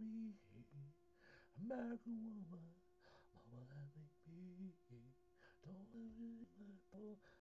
me. American woman, mama, let me be. Don't let me let go.